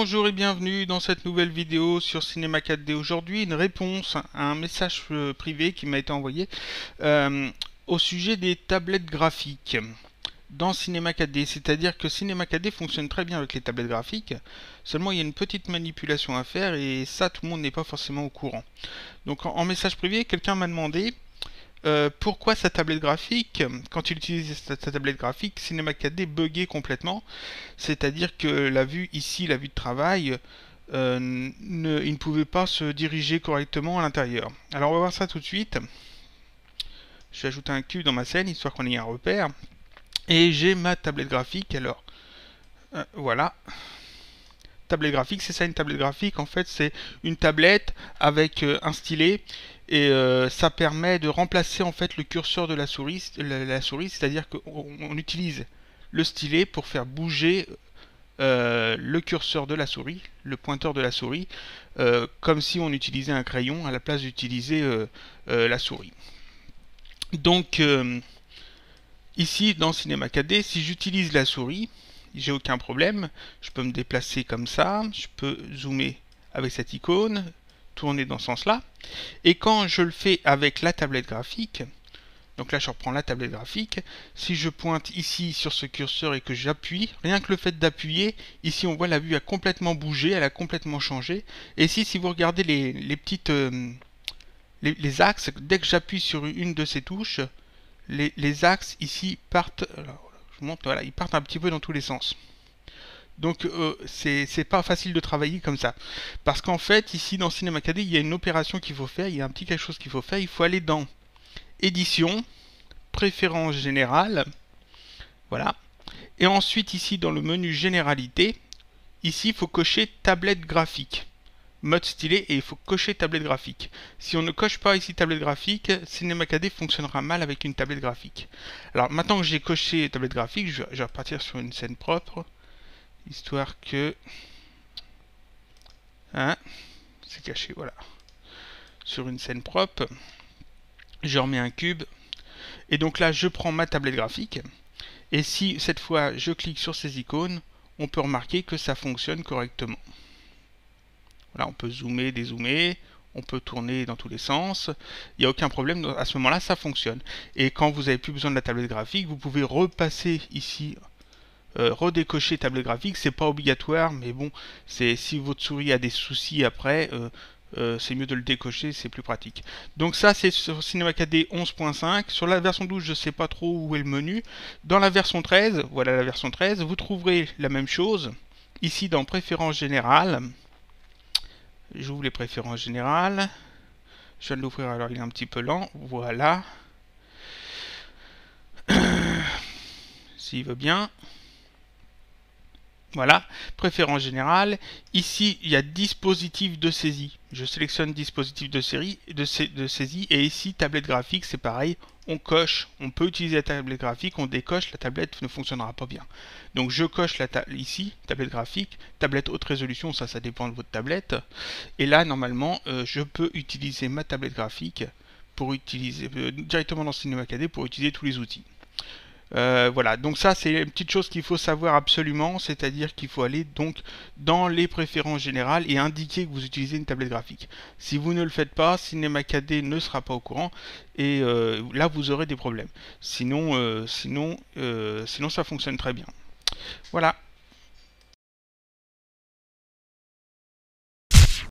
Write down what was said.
Bonjour et bienvenue dans cette nouvelle vidéo sur Cinema 4D. Aujourd'hui, une réponse à un message privé qui m'a été envoyé au sujet des tablettes graphiques dans Cinema 4D. C'est-à-dire que Cinema 4D fonctionne très bien avec les tablettes graphiques, seulement il y a une petite manipulation à faire et ça, tout le monde n'est pas forcément au courant. Donc en message privé, quelqu'un m'a demandé pourquoi sa tablette graphique, quand il utilise sa tablette graphique, Cinema 4D buguait complètement, c'est-à-dire que la vue ici, la vue de travail, il ne pouvait pas se diriger correctement à l'intérieur. Alors on va voir ça tout de suite. Je vais ajouter un cube dans ma scène, histoire qu'on ait un repère. Et j'ai ma tablette graphique, alors voilà. Tablette graphique, c'est ça une tablette graphique, en fait c'est une tablette avec un stylet et ça permet de remplacer en fait le curseur de la souris, c'est-à-dire qu'on utilise le stylet pour faire bouger le curseur de la souris, le pointeur de la souris, comme si on utilisait un crayon à la place d'utiliser la souris. Donc ici dans Cinema 4D, si j'utilise la souris, j'ai aucun problème, je peux me déplacer comme ça, je peux zoomer avec cette icône, tourner dans ce sens-là, et quand je le fais avec la tablette graphique, donc là je reprends la tablette graphique, si je pointe ici sur ce curseur et que j'appuie, rien que le fait d'appuyer, ici on voit la vue a complètement bougé, elle a complètement changé, et ici si vous regardez les petites... les axes, dès que j'appuie sur une de ces touches, les axes ici partent... Alors, je montre, voilà, ils partent un petit peu dans tous les sens. Donc c'est pas facile de travailler comme ça. Parce qu'en fait, ici dans Cinema 4D, il y a une opération qu'il faut faire, il y a un petit quelque chose qu'il faut faire. Il faut aller dans Édition, Préférences générales, voilà. Et ensuite ici dans le menu Généralité, ici il faut cocher Tablette graphique. Mode stylet et il faut cocher tablette graphique. Si on ne coche pas ici tablette graphique, Cinema 4D fonctionnera mal avec une tablette graphique. Alors maintenant que j'ai coché tablette graphique, je vais repartir sur une scène propre, histoire que... Hein, c'est caché, voilà. Sur une scène propre, je remets un cube, et donc là je prends ma tablette graphique, et si cette fois je clique sur ces icônes, on peut remarquer que ça fonctionne correctement. Voilà, on peut zoomer, dézoomer, on peut tourner dans tous les sens, il n'y a aucun problème, à ce moment-là ça fonctionne. Et quand vous n'avez plus besoin de la tablette graphique, vous pouvez repasser ici, redécocher tablette graphique, c'est pas obligatoire, mais bon, si votre souris a des soucis après, c'est mieux de le décocher, c'est plus pratique. Donc ça c'est sur Cinema 4D 11.5, sur la version 12 je sais pas trop où est le menu, dans la version 13, voilà la version 13, vous trouverez la même chose, ici dans Préférences générales. J'ouvre les préférences générales. Je viens de l'ouvrir, alors il est un petit peu lent. Voilà. S'il veut bien. Voilà, préférences générales. Ici, il y a dispositif de saisie. Je sélectionne dispositif de saisie. Et ici, tablette graphique, c'est pareil. On coche, on peut utiliser la tablette graphique, on décoche, la tablette ne fonctionnera pas bien. Donc je coche ici, tablette graphique, tablette haute résolution, ça dépend de votre tablette. Et là, normalement, je peux utiliser ma tablette graphique pour utiliser directement dans Cinema 4D pour utiliser tous les outils. Voilà, donc ça c'est une petite chose qu'il faut savoir absolument, c'est-à-dire qu'il faut aller donc dans les préférences générales et indiquer que vous utilisez une tablette graphique. Si vous ne le faites pas, Cinema 4D ne sera pas au courant et là vous aurez des problèmes. Sinon ça fonctionne très bien. Voilà.